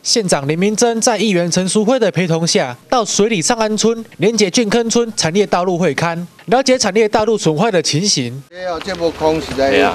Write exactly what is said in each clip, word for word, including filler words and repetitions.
县长林明珍在议员陈淑辉的陪同下，到水里上安村连结郡坑村产业道路会勘，了解产业道路损坏的情形。 这部空实在。对啊。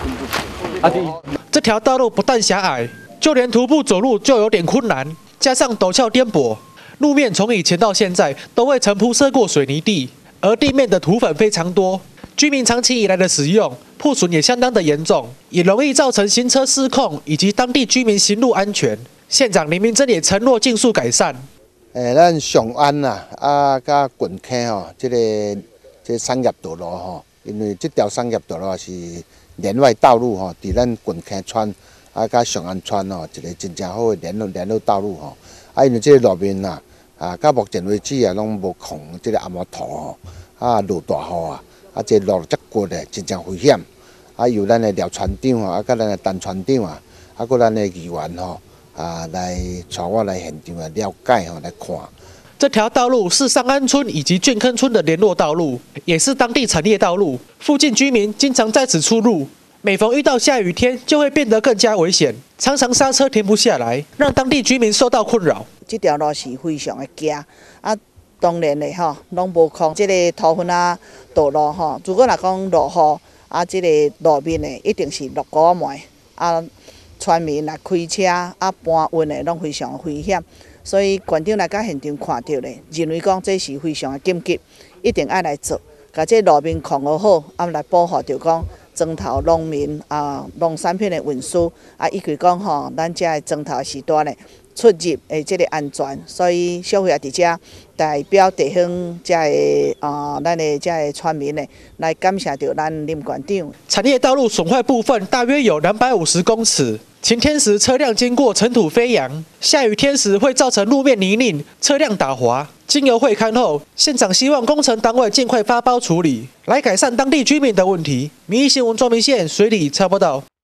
这条道路不但狭隘，就连徒步走路就有点困难，加上陡峭颠簸，路面从以前到现在都未曾铺设过水泥地，而地面的土粉非常多。 居民长期以来的使用破损也相当的严重，也容易造成行车失控以及当地居民行路安全。县长林明珍也承诺尽速改善。 诶，咱上安呐，啊，甲郡坑吼，这个这个商业道路吼，因为这条商业道路是连外道路吼，伫咱郡坑村啊，甲上安村吼，一个真正好的连路连路道路吼。啊，因为这个路面呐，啊，到目前为止啊，拢无控这个暗摩土吼，啊，落大雨啊。 啊，这路遮骨的真正危险。啊，由咱的廖船长啊，甲咱的陈船长啊，啊，搁咱的议员吼啊，来带我来现场来了解吼，来看。 这条道路是上安村以及郡坑村的联络道路，也是当地产业道路。附近居民经常在此出入，每逢遇到下雨天，就会变得更加危险，常常刹车停不下来，让当地居民受到困扰。 这条路是非常的狭啊。 当然嘞，吼，拢无空。这个土粉啊，道路吼，如果若讲落雨，啊，这个路面呢一定是落古霉，啊，村民来开车啊搬运的拢非常危险。所以县长来到现场看到咧，认为讲这是非常的紧急，一定爱来做，把这路面控好好，啊来保护着讲庄头农民啊农产品的运输，啊，以及讲吼，咱遮的庄头时段呢。 出入诶，这个安全，所以小伙仔伫遮代表地方遮个啊，咱的遮个村民呢，来感谢着咱林县长。 产业道路损坏部分大约有两百五十公尺，晴天时车辆经过尘土飞扬，下雨天时会造成路面泥泞，车辆打滑。经由会勘后，县长希望工程单位尽快发包处理，来改善当地居民的问题。民意新闻庄明县水里插播道。